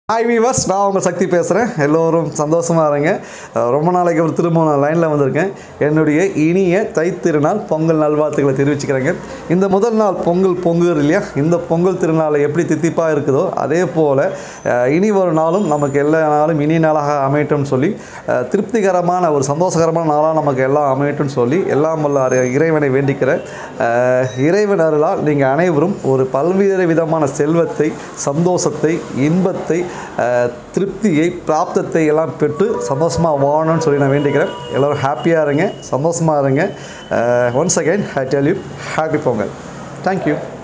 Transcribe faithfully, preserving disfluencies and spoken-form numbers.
Hi viewers, நான் உங்கள் சக்தி பேசுகிறேன். எல்லோரும் சந்தோஷமாக இருங்க. ரொம்ப நாளைக்கு ஒரு திரும்ப நான் லைனில் வந்திருக்கேன். என்னுடைய இனிய தைத்திருநாள் பொங்கல் நல்வாழ்த்துக்களை தெரிவிச்சுக்கிறேங்க. இந்த முதல் நாள் பொங்கல் பொங்குது இல்லையா, இந்த பொங்கல் திருநாளை எப்படி தித்திப்பாக இருக்குதோ அதே போல் இனி ஒரு நாளும் நமக்கு எல்லா நாளும் இனி நாளாக அமையட்டும்னு சொல்லி, திருப்திகரமான ஒரு சந்தோஷகரமான நாளாக நமக்கு எல்லாம் அமையட்டும்னு சொல்லி எல்லாம் வல்ல இறைவனை வேண்டிக்கிறேன். இறைவன் அருளால் நீங்கள் அனைவரும் ஒரு பல்வேறு விதமான செல்வத்தை, சந்தோஷத்தை, இன்பத்தை, திருப்தியை, பிராப்தத்தை எல்லாம் பெற்று சந்தோஷமாக வாழணும்னு சொல்லி நான் வேண்டிக்கிறேன். எல்லோரும் ஹாப்பியாக இருங்க, சந்தோஷமாக இருங்க. Once again I tell you happy Pongal. Thank you.